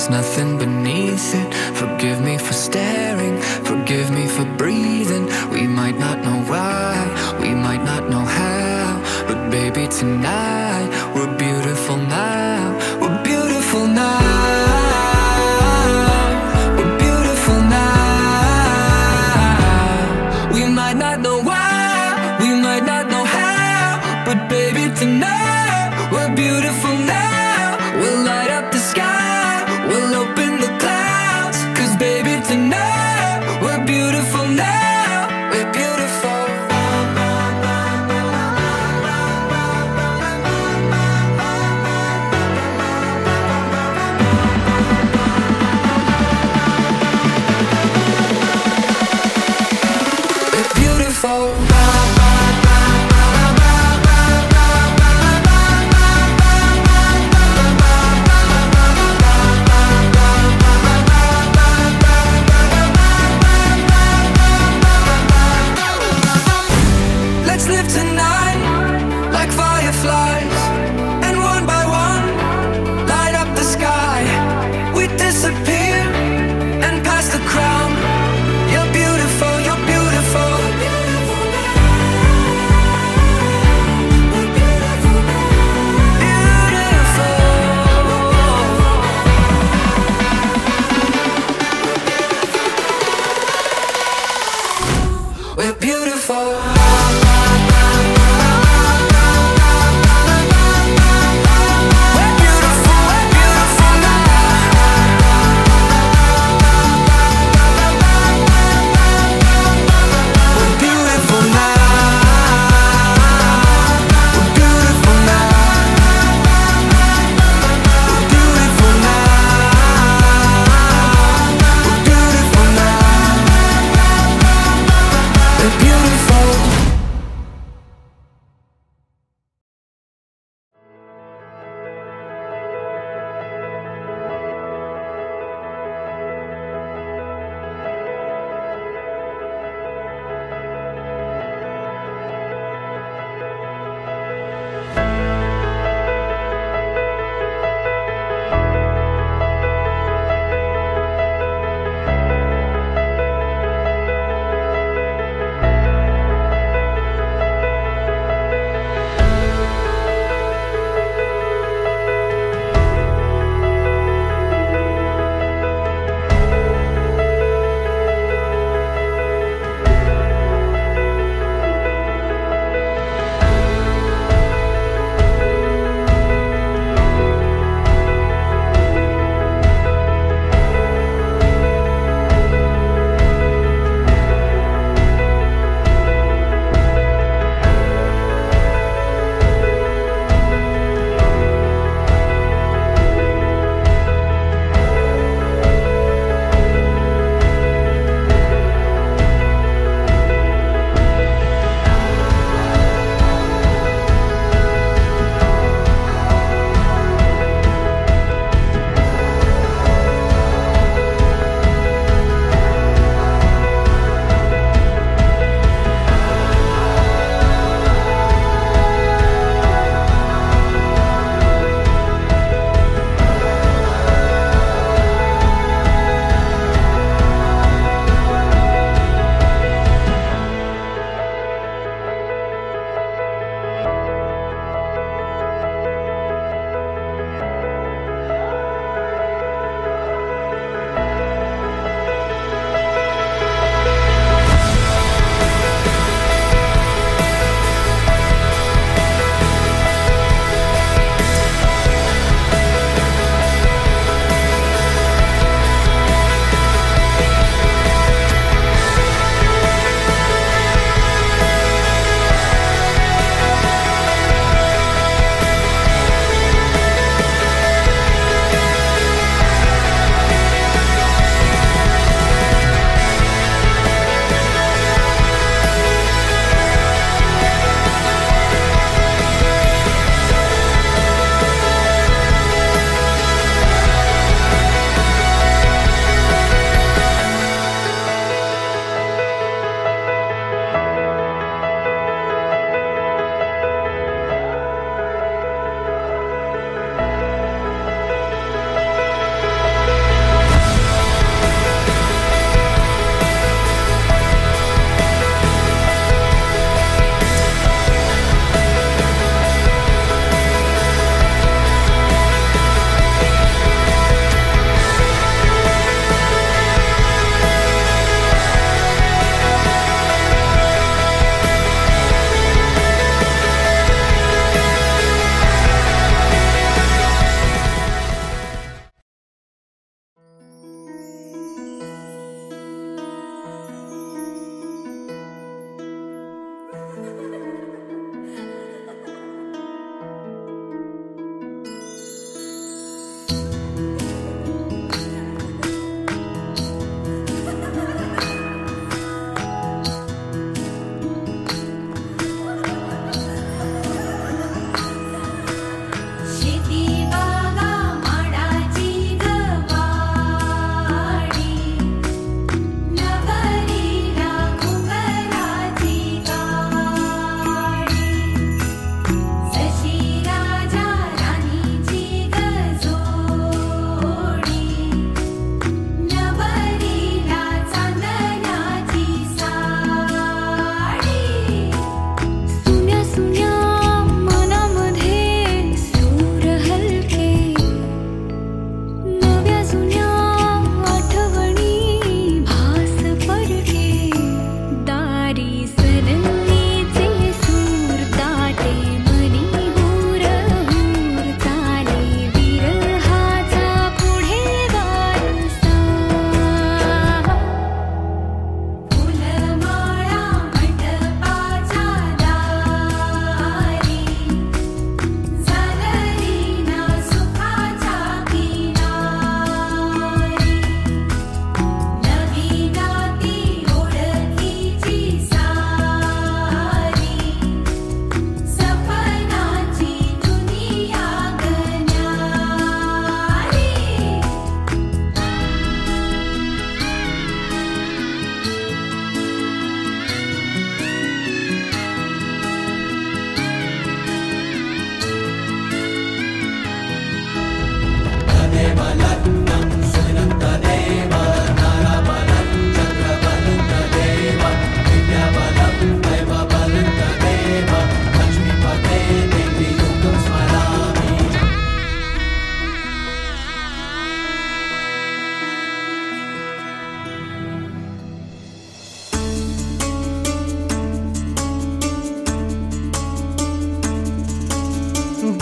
there's nothing beneath it. Forgive me for staring, forgive me for breathing. We might not know why, we might not know how, but baby tonight, we're beautiful now. We're beautiful now. We're beautiful now. We might not know why, we might not know how, but baby tonight, we're beautiful now. We'll light up the sky, we'll open the clouds, 'cause baby tonight, we're beautiful now. We're beautiful. We're beautiful. Let's live tonight like fireflies, and one by one, light up the sky. We disappear and pass the crown. You're beautiful, you're beautiful. Beautiful. We're beautiful. Beautiful.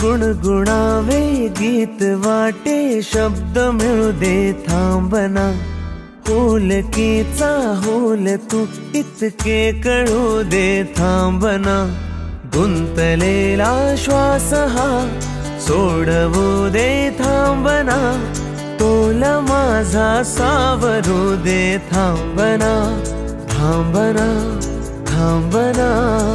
गुणगुणावे गीत वाटे शब्द मिळू दे थांबना होलकीचा whole तू इतके कळू दे थांबना गुंतलेला श्वास हा सोडवू दे थांबना तोल माझा सावरू दे थांबना थांबना थांबना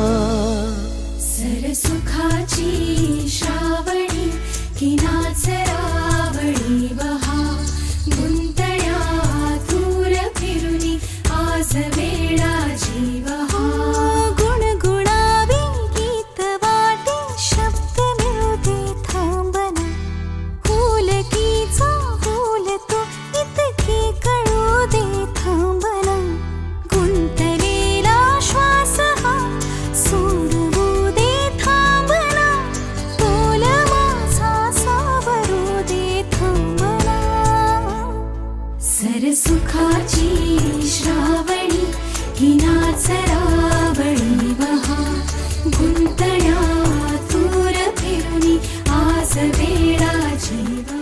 सरसुखाची श्रावणी की नाचरावळी बहा गुंतण्या दूर फिरुनी आज वेळा जीवहा गुणगुणावे गीत वाटे शब्द मिळू दे थांबना होलकीचा होल तो इतके कळू दे थांबना गुंतलेला श्वास हा सोडवू दे थांबना तोल माझा सावरू दे थांबना सरसुखाची श्रावणी ही नाचरावळी बहा गुंतण्या दूर फिरुनी आज वेळा जीवहा.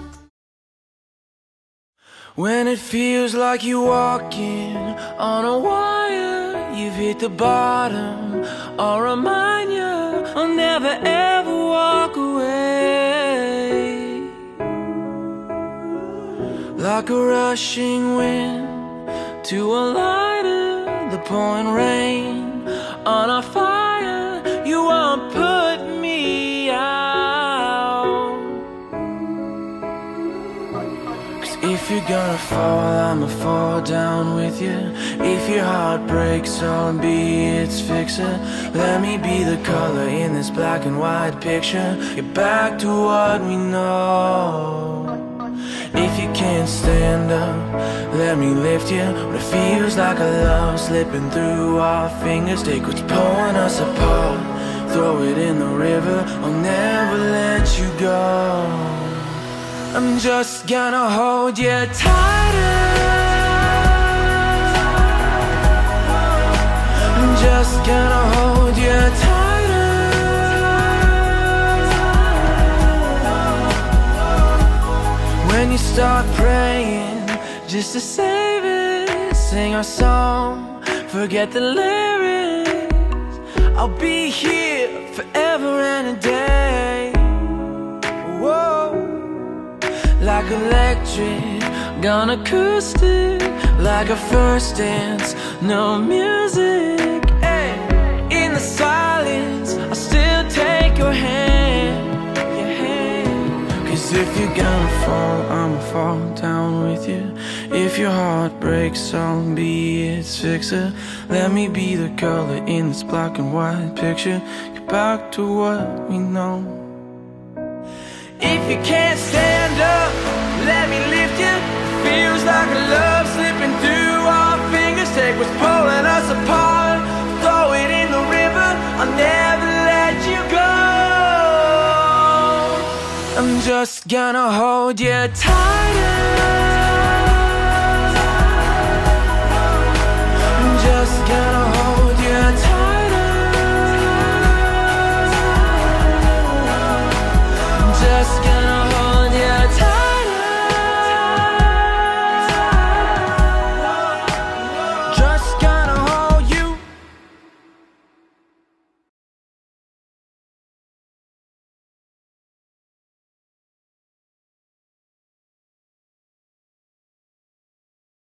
When it feels like you're walking on a wire, you've hit the bottom, I'll remind you I'll never ever walk away. Like a rushing wind to a lighter, the pouring rain on a fire, you won't put me out. If you're gonna fall, I'ma fall down with you. If your heart breaks, I'll be its fixer. Let me be the color in this black and white picture. Get back to what we know. If you can't stand up, let me lift you. When it feels like a love slipping through our fingers, take what's pulling us apart, throw it in the river. I'll never let you go. I'm just gonna hold you tighter. I'm just gonna hold you tighter. When you start praying just to save it, sing our song, forget the lyrics. I'll be here forever and a day. Whoa. Like electric, gone acoustic, like a first dance, no music. Hey, in the silence, I'll still take your hand, your hand. 'Cause if you're gonna fall, I'ma fall down with you. If your heart breaks, I'll be its fixer. Let me be the color in this black and white picture. Get back to what we know. If you can't stand up, let me lift you. Feels like a love slipping through our fingers. Take what's pulling us apart, throw it in the river. I'll never let you go. I'm just gonna hold you tighter.